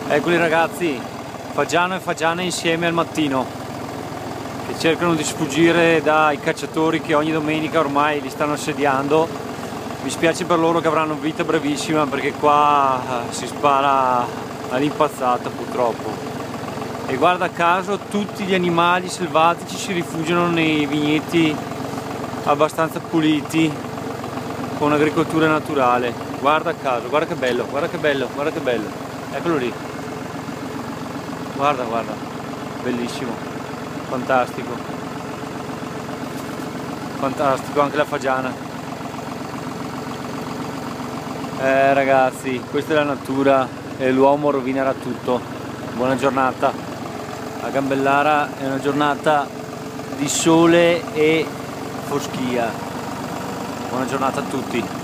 Eccoli ragazzi, Fagiano e Fagiana insieme al mattino, che cercano di sfuggire dai cacciatori che ogni domenica ormai li stanno assediando. Mi spiace per loro che avranno vita brevissima, perché qua si spara all'impazzata purtroppo. E guarda caso tutti gli animali selvatici si rifugiano nei vigneti abbastanza puliti, con agricoltura naturale. Guarda caso, guarda che bello, guarda che bello, guarda che bello. Eccolo lì. Guarda, guarda, bellissimo, fantastico, fantastico anche la fagiana. Ragazzi, questa è la natura e l'uomo rovinerà tutto. Buona giornata. A Gambellara è una giornata di sole e foschia. Buona giornata a tutti.